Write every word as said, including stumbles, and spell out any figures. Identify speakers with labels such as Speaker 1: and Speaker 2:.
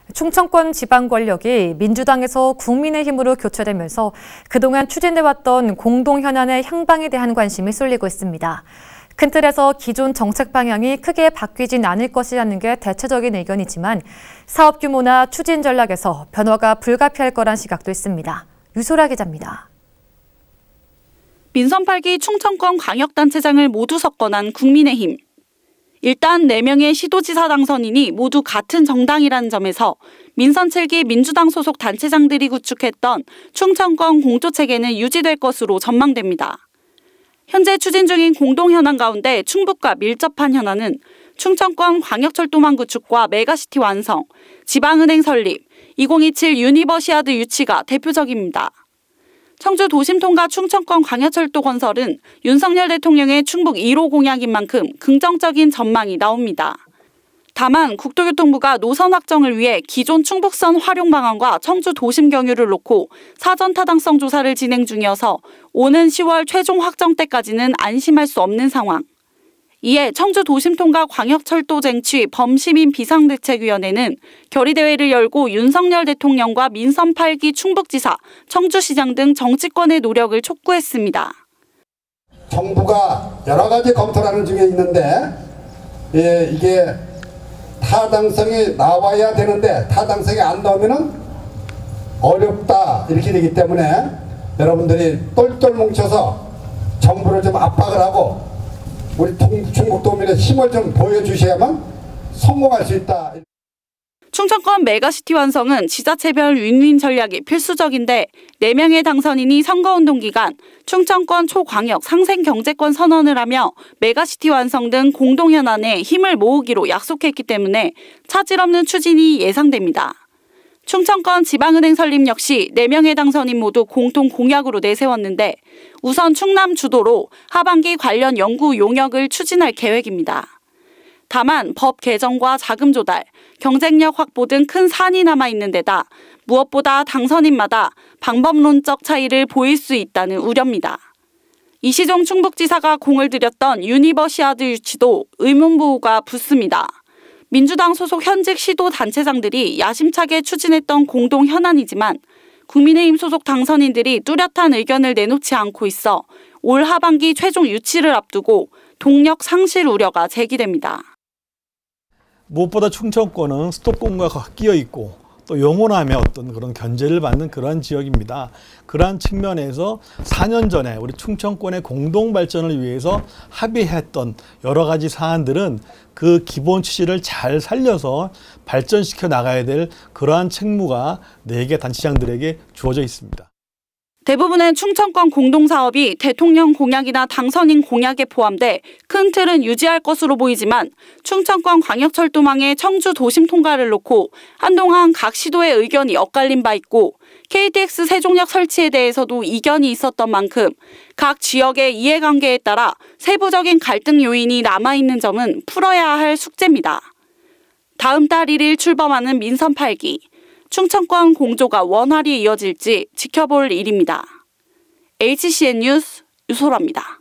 Speaker 1: 충청권 지방 권력이 민주당에서 국민의힘으로 교체되면서 그동안 추진해왔던 공동 현안의 향방에 대한 관심이 쏠리고 있습니다. 큰 틀에서 기존 정책 방향이 크게 바뀌진 않을 것이라는 게 대체적인 의견이지만 사업 규모나 추진 전략에서 변화가 불가피할 거란 시각도 있습니다. 유소라 기자입니다.
Speaker 2: 민선 팔 기 충청권 광역단체장을 모두 석권한 국민의힘. 일단 네 명의 시도지사 당선인이 모두 같은 정당이라는 점에서 민선 칠 기 민주당 소속 단체장들이 구축했던 충청권 공조체계는 유지될 것으로 전망됩니다. 현재 추진 중인 공동현안 가운데 충북과 밀접한 현안은 충청권 광역철도망 구축과 메가시티 완성, 지방은행 설립, 이천이십칠 유니버시아드 유치가 대표적입니다. 청주 도심통과 충청권 광역철도 건설은 윤석열 대통령의 충북 일 호 공약인 만큼 긍정적인 전망이 나옵니다. 다만 국토교통부가 노선 확정을 위해 기존 충북선 활용 방안과 청주 도심 경유를 놓고 사전 타당성 조사를 진행 중이어서 오는 시월 최종 확정 때까지는 안심할 수 없는 상황. 이에 청주 도심통과 광역철도 쟁취 범시민 비상대책위원회는 결의대회를 열고 윤석열 대통령과 민선 팔 기 충북지사, 청주시장 등 정치권의 노력을 촉구했습니다.
Speaker 3: 정부가 여러 가지 검토를 하는 중에 있는데 예, 이게 타당성이 나와야 되는데 타당성이 안 나오면은 어렵다 이렇게 되기 때문에 여러분들이 똘똘 뭉쳐서 정부를 좀 압박을 하고 우리 충북도민의 힘을 좀 보여주셔야만 성공할 수 있다.
Speaker 2: 충청권 메가시티 완성은 지자체별 윈윈 전략이 필수적인데 네 명의 당선인이 선거운동 기간 충청권 초광역 상생경제권 선언을 하며 메가시티 완성 등 공동현안에 힘을 모으기로 약속했기 때문에 차질 없는 추진이 예상됩니다. 충청권 지방은행 설립 역시 네 명의 당선인 모두 공통 공약으로 내세웠는데 우선 충남 주도로 하반기 관련 연구 용역을 추진할 계획입니다. 다만 법 개정과 자금 조달, 경쟁력 확보 등 큰 산이 남아있는 데다 무엇보다 당선인마다 방법론적 차이를 보일 수 있다는 우려입니다. 이시종 충북지사가 공을 들였던 유니버시아드 유치도 의문부호가 붙습니다. 민주당 소속 현직 시도 단체장들이 야심차게 추진했던 공동 현안이지만 국민의힘 소속 당선인들이 뚜렷한 의견을 내놓지 않고 있어 올 하반기 최종 유치를 앞두고 동력 상실 우려가 제기됩니다.
Speaker 4: 무엇보다 충청권은 수도권과 끼어 있고 또 영원함의 어떤 그런 견제를 받는 그러한 지역입니다. 그러한 측면에서 사 년 전에 우리 충청권의 공동 발전을 위해서 합의했던 여러 가지 사안들은 그 기본 취지를 잘 살려서 발전시켜 나가야 될 그러한 책무가 네 개 단체장들에게 주어져 있습니다.
Speaker 2: 대부분의 충청권 공동사업이 대통령 공약이나 당선인 공약에 포함돼 큰 틀은 유지할 것으로 보이지만 충청권 광역철도망의 청주 도심 통과를 놓고 한동안 각 시도의 의견이 엇갈린 바 있고 케이티엑스 세종역 설치에 대해서도 이견이 있었던 만큼 각 지역의 이해관계에 따라 세부적인 갈등 요인이 남아있는 점은 풀어야 할 숙제입니다. 다음 달 일 일 출범하는 민선 팔 기. 충청권 공조가 원활히 이어질지 지켜볼 일입니다. 에이치씨엔 뉴스 유소라입니다.